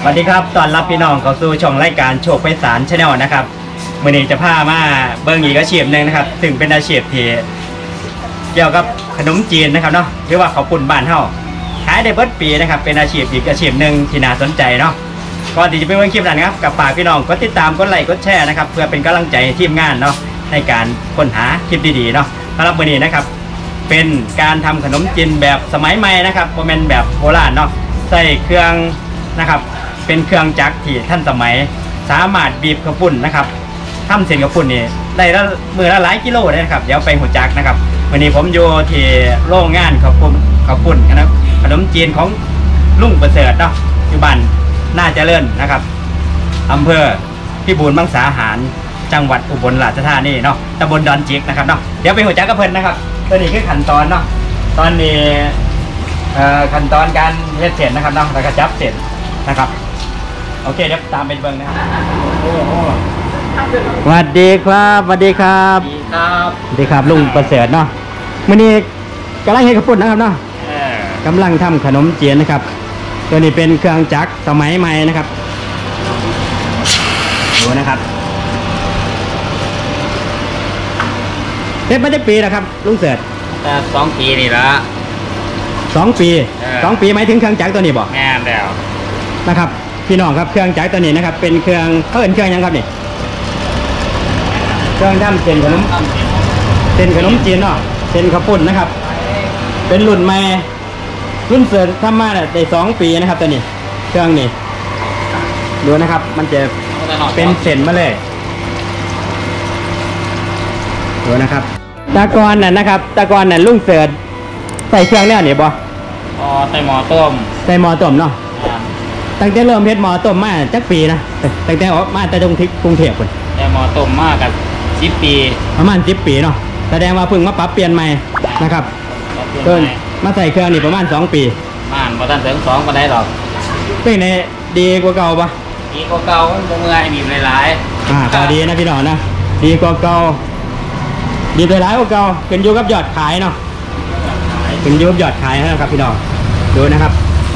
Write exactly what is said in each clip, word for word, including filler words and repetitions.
สวัสดีครับตอนรับพี่น้องเข้าสู่ช่องรายการโชคไพศาล Channel นะครับมื้อนี้จะพามาเบิ่งอีกอาชีพหนึ่งนะครับซึ่งเป็นอาชีพที่เกี่ยวกับขนมจีนนะครับเนาะหรือว่าข้าวปุ้นบ้านเฮาขายได้เบิดปีนะครับเป็นอาชีพอีกอาชีพหนึ่งที่น่าสนใจเนาะก่อนที่จะไปเบิ่งคลิปนั้นครับกับฝากพี่น้องกดติดตามกดไลค์กดแชร์นะครับเพื่อเป็นกำลังใจทีมงานเนาะในการค้นหาคลิปดีๆเนาะสำหรับมื้อนี้นะครับเป็นการทำขนมจีนแบบสมัยใหม่นะครับบ่แม่นแบบโบราณเนาะใส่เครื่องนะครับเป็นเครื่องจักรที่ท่านสมัยสามารถบีบข้าวปุ้นนะครับทำเส้นข้าวปุ้นนี่ได้ละมือละหลายกิโลเลยนะครับเดี๋ยวไปหัวจักนะครับวันนี้ผมอยู่ที่โรงงานข้าวปุ้นข้าวปุ้นนะครับขนมจีนของลุงประเสริฐเนาะอยู่บ้านน่าเจริญนะครับอำเภอพิบูลมังสาหารจังหวัดอุบลราชธานีเนาะตำบลดอนจิกนะครับเนาะเดี๋ยวไปหัวจักกับเพิ่นนะครับตัวนี้คือขั้นตอนเนาะตอนนี้ขั้นตอนการเฮ็ดเส้นนะครับเนาะแล้วก็จับเส้นนะครับโอเคเดี๋ยวตามไปเบิ่งนะครับสวัสดีครับสวัสดีครับสวัสดีครับสวัสดีครับลุงประเสริฐเนาะมื้อนี้กำลังเฮ็ดข้าวปุ้นนะครับเนาะกำลังทำขนมจีนนะครับตัวนี้เป็นเครื่องจักรสมัยใหม่นะครับดูนะครับเฮ็ดมาได้ปีแล้วครับลุงเสริฐแต่สองปีนี่ละสองปีสองปีหมายถึงเครื่องจักรตัวนี้บ่แม่นแล้วนะครับพี่น้องครับเครื่องจักรตัวนี้นะครับเป็นเครื่องเขาเป็นเครื่องยังครับนี่เครื่องทำเส้นขนมเส้นขนมจีนเนาะเส้นข้าวปุ้นนะครับเป็นรุ่นใหม่รุ่นเสริฐทำมาได้สองปีนะครับตัวนี้เครื่องนี้ดูนะครับมันจะเป็นเส้นมาเลยดูนะครับตะกอนน่ะนะครับตะกอนน่ะลุงเสริฐใส่เครื่องเนี่ยนี่บ่อ๋อใส่หม้อต้มใส่หม้อต้มเนาะตั้งแต่เริ่มเฮ็ดหม้อต้มมาจักปีนะตั้งแต่ออกมาแต่ตรงที่กรุงเทพฯพุ่นแต่หม้อต้มมากับสิบปีประมาณสิบปีเนาะแสดงว่าเพิ่งมาปรับเปลี่ยนใหม่นะครับเพิ่นมาใส่เครื่องนี่ประมาณสองปีบ้านบ่ทันถึงสองบ่ได้หรอกเป็นไงดีกว่าเก่าปะดีกว่าเก่าบ่เมื่อยบีบหลายๆอ่าก็ดีนะพี่น้องนะดีกว่าเก่าดีหลายกว่าเก่าขึ้นอยู่กับยอดขายเนาะขึ้นอยู่กับยอดขายนะครับพี่น้องดูนะครับ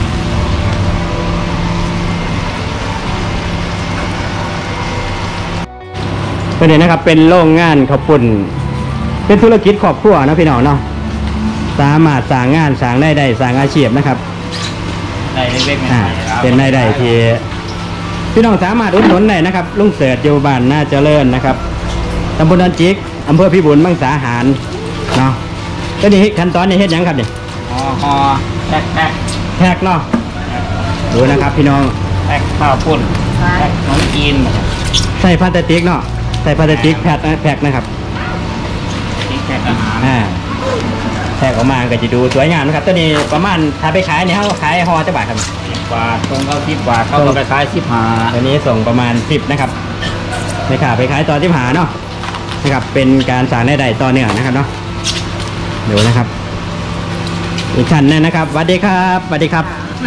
เป็นไงนะครับเป็นโรงงานข้าวปุ้นเป็นธุรกิจครอบครัวนะพี่น้องเนาะสามารถสร้างงานสร้างได้ได้สร้างอาชีพนะครับได้เล็กๆเป็นได้ได้ที่พี่น้องสามารถอุดหนุนได้นะครับลุงเสริฐอยู่บ้านน่าเจริญนะครับตำบลดอนจิกอำเภอพิบูลมังสาหารเนาะก็นี่ขั้นตอนนี้เฮ็ดยังครับนี่ห่อห่อแพ็คแพ็คแพ็คเนาะดูนะครับพี่น้องแพ็คข้าวปุ้นแพ็คขนมจีนใส่พลาสติกเนาะใส่พลาสติกแพ็คแพ็คนะครับแพ็คอาหารอ่าแพ็คออกมาก็จะดูสวยงามนะครับตัวนี้ประมาณถ้าไปขายเนี่ยเขาขายห่อจะบาทครับบาทตรงเขาสิบบาทเขาก็ไปขายสิบห้าตัวนี้ส่งประมาณสิบนะครับไปขายไปขายต่อสิบห้าเนาะนะครับเป็นการสร้างได้ต่อเนื่องนะครับเนาะดูนะครับอีกชั้นนึงนะครับสวัสดีครับสวัสดีครับ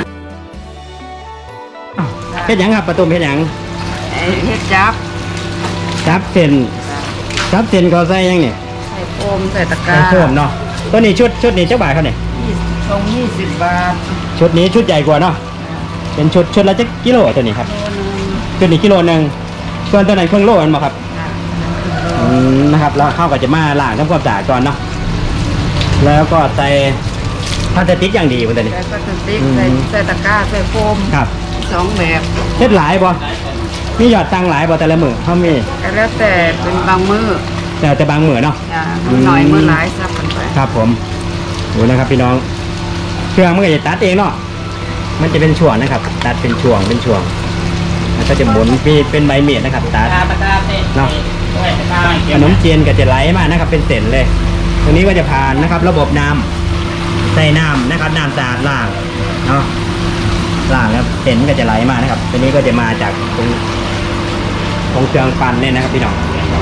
เฮ็ดหยังครับประตูเฮ็ดหยังเฮ็ดจับจับเส้นจับเส้นเขาใส่ยังเนี่ยใส่โฟมใส่ตะกร้าเพิ่มเนาะตัวนี้ชุดชุดนี้เจ้าบาทเขาเนี่ยทรงยี่สิบบาทชุดนี้ชุดใหญ่กว่าเนาะเป็นชุดชุดละจะกิโลตัวนี้ครับชุดนี้กิโลหนึ่งส่วนตัวนั้นครึ่งโลมันมาครับนะครับแล้วเข้าก็จะมาล้างทำความสะอาดก่อนเนาะแล้วก็ใส่พลาสติกอย่างดีคนตัวนี้ใส่พลาสติกใส่ใส่ตะกร้าใส่โฟมครับสองแบบเฮ็ดหลายบ่มียอดตังหลายบ่แต่ละมือเขามีแล้วแต่เป็นบางมือแต่แต่บางมือเนาะมือหน่อยมือหลายซับกันไปครับผมดูนะครับพี่น้องเครื่องมันก็จะตัดเองเนาะมันจะเป็นช่วงนะครับตัดเป็นช่วงเป็นช่วงแล้วก็จะหมุนมีเป็นใบเมียดนะครับตัดเนาะขนมจีนก็จะไหลมานะครับเป็นเส้นเลยตรงนี้ก็จะผ่านนะครับระบบน้ำใส่น้ำนะครับน้ำสะอาดล้างเนาะล้างแล้วเส้นก็จะไหลมานะครับตัวนี้ก็จะมาจากตรงตรงเครื่องปั่นเนี่ยนะครับพี่น้อง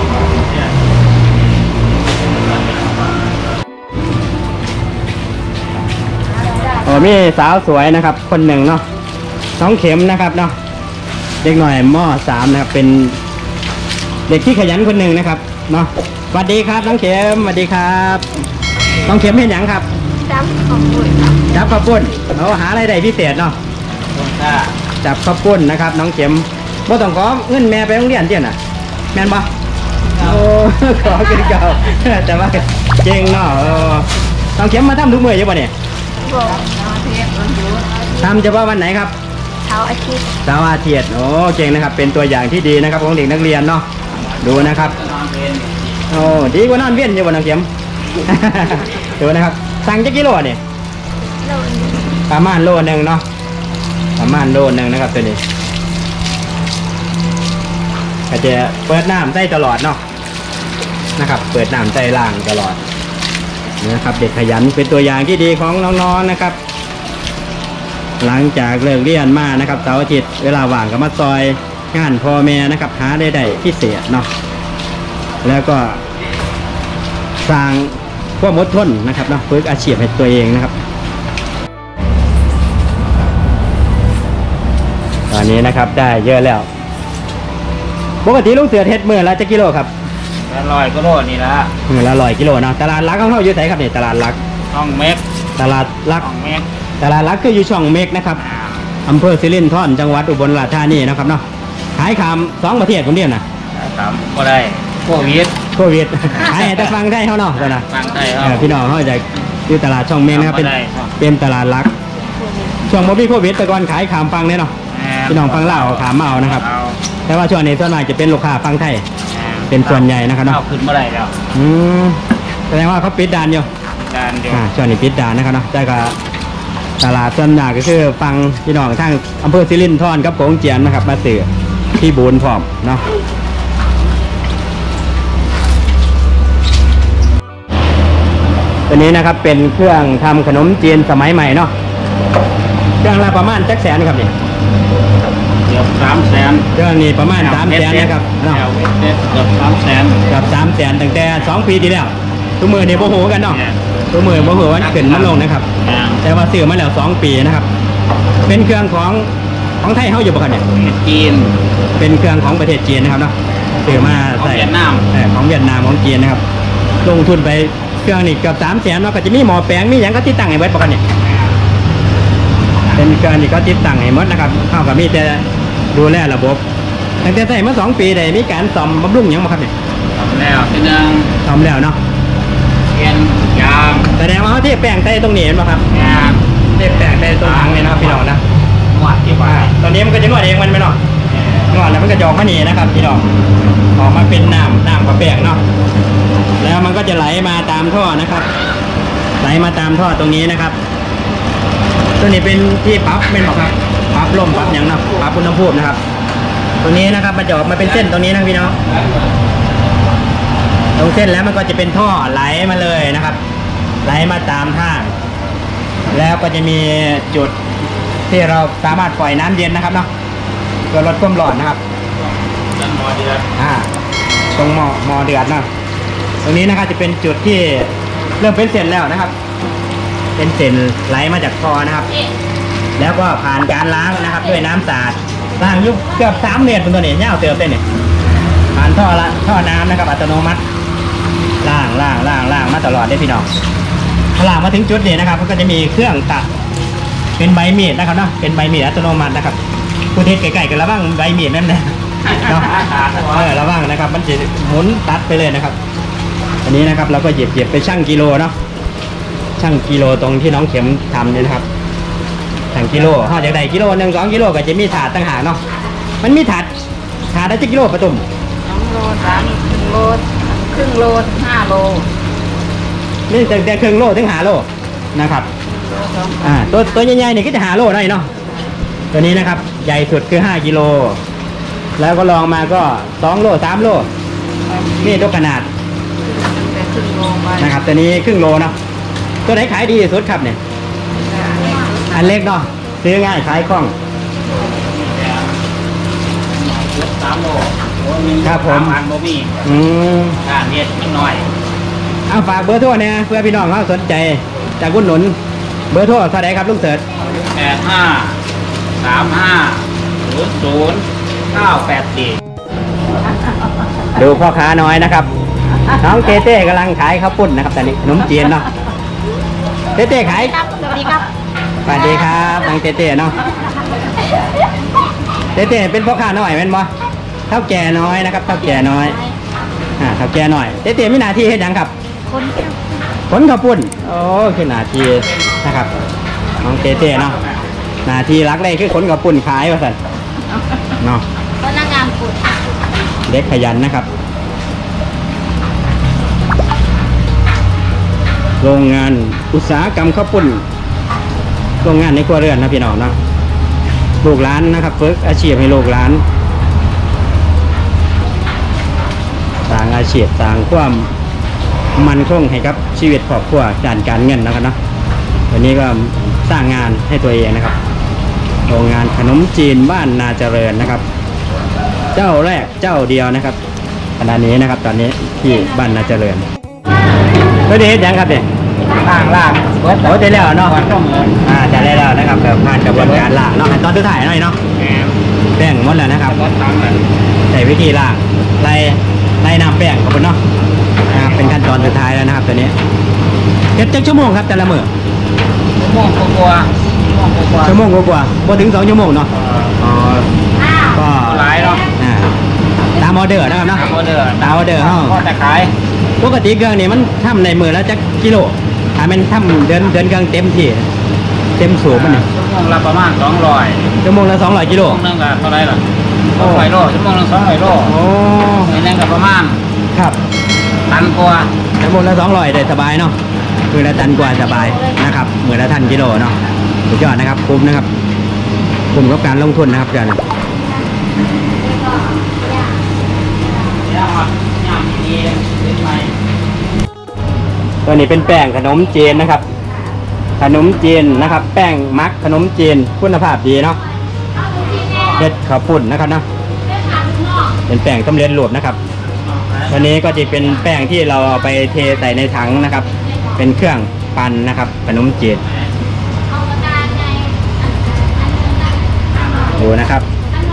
โอ้มีสาวสวยนะครับคนหนึ่งเนาะน้องเข็มนะครับเนาะเด็กหน่อยม.สามนะครับเป็นเด็กที่ขยันคนหนึ่งนะครับเนาะสวัสดีครับน้องเข็มสวัสดีครับน้องเข็มเห็นยังครับจับข้าวปุ้นจับข้าวปุ้นเราหาอะไรได้พิเศษเนาะต้มซ่าจับข้าวปุ้นนะครับน้องเข็มบ่ต้องขอเงินแม่ไปโรงเรียนเตี้ยน่ะแม่นบ่โอ้ขอกินเก่าแต่ว่าเก่งเนาะเออน้องเข็มมาทำทุกมื้ออยู่ป่ะเนี่ยทำเฉพาะวันไหนครับเสาร์อาทิตย์เสาร์อาทิตย์โอ้เก่งนะครับเป็นตัวอย่างที่ดีนะครับของเด็กนักเรียนเนาะดูนะครับโอ้ดีกว่านอนเวียนอยู่บ่น้องเข็ม ดูนะครับสั่งจักกิโลเนี่ยประมาณโลนึงเนาะประมาณโลนึงนะครับตัวนี้ก็จะเปิดน้ำได้ตลอดเนาะนะครับเปิดน้ำใจล่างตลอดนะครับเด็กขยันเป็นตัวอย่างที่ดีของน้องๆนะครับหลังจากเลิกเรียนมานะครับเสาร์อาทิตย์เวลาว่างก็มาซอยงานพ่อแม่นะครับหาได้ได้พิเศษเนาะแล้วก็สร้างความอดทนนะครับเนาะฝึกอาชีพให้ตัวเองนะครับตอนนี้นะครับได้เยอะแล้วปกติลุงเสือเฮ็ดมือละจะกิโลครับละร้อยกิโลนี่ละมือละร้อยกิโลเนาะตลาดลักของเขาอยู่ไหนครับเนี่ยตลาดลักช่องเมกตลาดลักช่องเมกตลาดลักคืออยู่ช่องเมกนะครับอำเภอสิรินธรจังหวัดอุบลราชธานีนะครับเนาะขายขามสองประเทศคนเดียวนะขามก็ได้โควิดโควิดขายแต่ฟังได้เขาเนาะนะฟังได้เขาพี่น้องเขาจะอยู่ตลาดช่องเมกนะครับเป็นเป็นตลาดลักช่วงโมบิโควิดแต่ก่อนขายขามฟังเนี่ยเนาะพี่น้องฟังเล่าขามเมานะครับแต่ว่าช่วงนี้ส่วนใหญ่จะเป็นลูกค้าฟังไทยเป็นส่วนใหญ่นะครับเนาะขึ้นเมื่อไรแล้วอืมแสดงว่าเขาปิดด่านอยู่ด่านเดียวช่วงนี้ปิดด่านนะครับเนาะแต่ก็ตลาดส่วนใหญ่ก็คือฟังพี่น้องทางอำเภอสิรินธรกับโขงเจียนนะครับมาสื่อที่บูนพร้อมเนาะตัวนี้นะครับเป็นเครื่องทำขนมจีนสมัยใหม่เนาะเครื่องละประมาณจักแสนครับนี่เกือบสามแสนเครื่องนี้ประมาณสามแสนนะครับเนาะเกือบสามแสนเกือบสามแสนตั้งแต่สองปีที่แล้วตัวมือเนี่ยโมโหกันเนาะตัวมือโมโหว่าขึ้นมันลงนะครับแต่ว่าซื้อมาแล้วสองปีนะครับเป็นเครื่องของของไทยเขาอยู่ปะครับเนี่ยจีนเป็นเครื่องของประเทศจีนนะครับเนาะซื้อมาใส่เวียดนามของเวียดนามของจีนนะครับลงทุนไปเครื่องนี่เกือบสามแสนเนาะก็จะมีหม้อแปลงมีอย่างก็ติดตั้งให้เบิดปะครับเนี่ยเป็นเครื่องนี่ก็ติดตั้งให้หมดนะครับเท่ากับมีแต่ดูแลระบบตั้งแต่ใส่มาสองปีได้มีการซ่อมบำรุงอย่างมาครับเนี่ยซ่อมแล้วทีนึงซ่อมแล้วเนาะเปลี่ยนยางแสดงว่าเขาเทแป้งใต้ตรงนี้เห็นไหมครับยางเทแป้งใต้ตรงถังเลยนะครับพี่น้องนะนวดที่ว่าตอนนี้มันก็จะนวดเองมันไหมเนาะนวดแล้วมันก็จะออกมาหนีนะครับพี่น้องออกมาเป็นน้ำน้ำกับแป้งเนาะแล้วมันก็จะไหลมาตามท่อนะครับไหลมาตามท่อตรงนี้นะครับตัวนี้เป็นที่ปรับเป็นหรอครับปรับลมปรับอย่างนะปรับอุณหภูมินะครับตรงนี้นะครับมันจะออกมาเป็นเส้นตรงนี้นะพี่น้องตรงเส้นแล้วมันก็จะเป็นท่อไหลมาเลยนะครับไหลมาตามทางแล้วก็จะมีจุดที่เราสามารถปล่อยน้ำเย็นนะครับเนาะเพื่อลดความร้อนนะครับตรงหม้อเดือดอ่าตรงหม้อหม้อเดือดนะตรงนี้นะครับจะเป็นจุดที่เริ่มเป็นเส้นแล้วนะครับเป็นเส้นไหลมาจากท่อนะครับแล้วก็ผ่านการล้างนะครับด้วยน้ำสะอาดล้างยุบเกือบสามเมตรเป็นตัวนี้เน่าเติมเต้นเนี่ยผ่านท่อละท่อน้ำนะครับอัตโนมัติล้างล้างล้างล้างมาตลอดได้พี่น้องล้างมาถึงจุดนี้นะครับก็จะมีเครื่องตัดเป็นใบมีดนะครับเนาะเป็นใบมีดอัตโนมัตินะครับผู้เทศไก่ๆกันระวังใบมีดนั่นนะเนาะเออระวังนะครับมันจะหมุนตัดไปเลยนะครับอันนี้นะครับเราก็หยิบหยิบไปชั่งกิโลเนาะชั่งกิโลตรงที่น้องเข็มทำเนี่ยนะครับชั่งกิโลห่อจากใดกิโลหนึ่งสองกิโลก็จะมีถาดต่างหากเนาะมันมีถาดถาดได้กี่กิโลประตุ่มสองโลสามครึ่งโลครึ่งโลห้าโลนี่แต่แต่ครึ่งโลถึงห้าโลนะครับอ่าตัวตัวใหญ่ๆนี่ก็จะห้าโลได้เนาะตัวนี้นะครับใหญ่สุดคือห้ากิโลแล้วก็ลองมาก็สองโลสามโลนี่ตัวขนาดนะครับตัวนี้ครึ่งโลเนาะตัวไหนขายดีที่สุดครับเนี่ยอันเล็กเนาะซื้อง่ายขายคล่องสามโลครับผมอืมค่าเน็ตนิดหน่อยเอาฝากเบอร์โทรเนี่ยเพื่อพี่น้องเขาสนใจจากคุณหนุนเบอร์โทรเท่าไหร่ครับลุงเสิร์ชแปดห้าสามห้าศูนย์ศูนย์เก้าแปดสี่ดูพ่อค้าน้อยนะครับน้องเต้เต้กำลังขายข้าวปุ้นนะครับตอนนี้ขนมจีนเนาะเต้เต้ขายครับสวัสดีครับสวัสดีครับน้องเต้เต้เนาะเต้เต้เป็นพ่อค้าน้อยเป็นบ่เท่าแก่น้อยนะครับเท่าแก่น้อยอ่าเท่าแก่น้อยเต้เต้มีหน้าที่เฮ็ดหยังครับคนเดียวขนข้าวปุ้นโอ้คือหน้าที่นะครับน้องเต้เต้เนาะหน้าที่รักเลยคือขนข้าวปุ้นขายว่าซั่นเนาะพนักงานปุดเด็กขยันนะครับโรงงานอุตสาหกรรมข้าวปุ้นโรงงานในครัวเรือนนะพี่น้องเนาะลูกหลานนะครับฝึกอาชีพให้ลูกหลานสร้างอาชีพสร้างความมันคงให้กับชีวิตครอบครัวด้านการเงินนะครับเนาะวันนี้ก็สร้างงานให้ตัวเองนะครับโรงงานขนมจีนบ้านนาเจริญนะครับเจ้าแรกเจ้าเดียวนะครับขณะนี้นะครับตอนนี้ที่บ้านนาเจริญเพื่อเฮ็ดยังครับเนี่ยล่างล่างเบิดโอ้ได้แล้วเนาะวันต้องเงินอ่าจะได้แล้วนะครับแบบผ่านกระบวนการล่างเนาะขั้นตอนสุดท้ายหน่อยเนาะแหมแป้งหมดแล้วนะครับรถทำกันใส่วิธีล่างไล่ไล่น้ำแป้งขอบคุณเนาะนะครับเป็นขั้นตอนสุดท้ายแล้วนะครับตัวนี้เจ็ดชั่วโมงครับแต่ละมื้อชั่วโมงกว่าๆชั่วโมงกว่าชั่วโมงกว่าๆบ่ถึงสองชั่วโมงเนาะอ๋อก็ๆหลายเนาะอ่าตามออเดอร์นะครับเนาะตามออเดอร์ตามออเดอร์เฮาก็จะขายปกติเครื่องนี้มันทำในมือแล้วจักกิโลถ้ามันทำเดินเดินเครื่องเต็มที่เต็มสูบมันเนี่ยชั่วโมงละประมาณสองร้อยชั่วโมงละสองร้อยกิโลชั่วโมงนึงก็เท่าไหรล่ะสองร้อยโลชั่วโมงนึงสองร้อยโลโอ้อันนึงก็ประมาณครับตันกว่าชั่วโมงละสองร้อยได้สบายเนาะมือละตันกว่าสบายนะครับมือละทันกิโลเนาะสุดยอดนะครับคุ้มนะครับคุ้มกับการลงทุนนะครับเดี๋ยวนี้ย่างย่างดีๆเป็นไหมตัวนี้เป็นแป้งขนมจีนนะครับ ขนมจีนนะครับ แป้งมักขนมจีนคุณภาพดีเนาะเฮ็ดข้าวปุ้นนะครับเนาะเป็นแป้งสำเร็จรูปนะครับวันนี้ก็จะเป็นแป้งที่เราเอาไปเทใส่ในถังนะครับ เป็นเครื่องปั่นนะครับ ขนมจีนดูนะครับ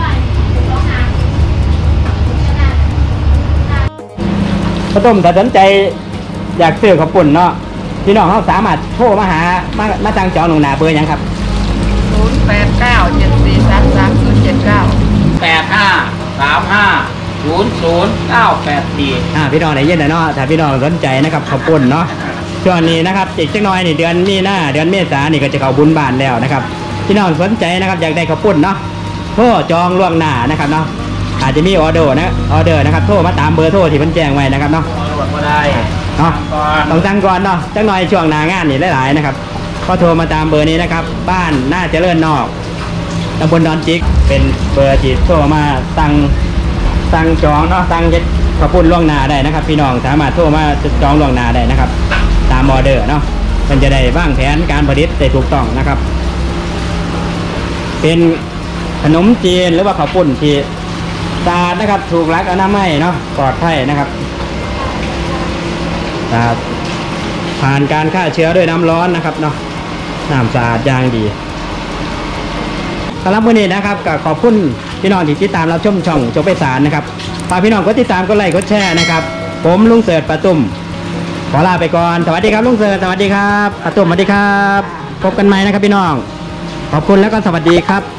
ข้าวต้มถ้าสนใจอยากซื้อข้าวปุ้นเนาะพี่น้องเขาสามารถโทรมาหามามาจ้างจองหนูนาเบอร์หยังครับศูนย์แปดเก้าเจ็ดสี่สามสามศูนย์เจ็ดเก้าแปดห้าสามห้าศูนย์ศูนย์เก้าแปดสี่อ่าพี่น้องไหนเย็นนะเนาะถ้าพี่น้องสนใจนะครับข้าวปุ้นเนาะช่วงนี้นะครับอีกจักหน่อยนี่เดือนมีนาเดือนเมษายนนี่ก็จะเข้าบุญบานแล้วนะครับพี่น้องสนใจนะครับอยากได้ข้าวปุ้นเนาะโทรจองล่วงหน้านะครับเนาะอาจจะมีออเดอร์นะออเดอร์นะครับโทรมาตามเบอร์โทรที่มันแจ้งไว้นะครับเนาะตำรวจก็ได้เนาะก่อนต้องสั่งก่อนเนาะจักหน่อยช่วงหน้างานนี่หลายๆนะครับก็โทรมาตามเบอร์นี้นะครับบ้านหน้าเจริญนอกตำบลดอนจิกเป็นเบอร์ที่โทรมาสั่งสั่งจองเนาะสั่งเย็ดข้าวปุ้นล่วงหน้าได้นะครับ พี่น้องสามารถโทรมาจองล่วงหน้าได้นะครับ ตามออเดอร์เนาะมันจะได้วางแผนการผลิตได้ถูกต้องนะครับ เป็นขนมจีนหรือว่าข้าวปุ้นที่สะอาดนะครับถูกหลักอนามัยเนาะปลอดภัยนะครับครับผ่านการฆ่าเชื้อด้วยน้ำร้อนนะครับเนาะน้ำสะอาดอย่างดีสำหรับวันนี้นะครับก็ขอบคุณพี่น้องที่ติดตามรับชมช่องโจกไปสารนะครับฝากพี่น้องกดติดตามกดไลค์กดแชร์นะครับผมลุงเสิร์ชปะตุ้มขอลาไปก่อนสวัสดีครับลุงเสิร์ชสวัสดีครับปะตุ้มสวัสดีครับพบกันใหม่นะครับพี่น้องขอบคุณแล้วก็สวัสดีครับ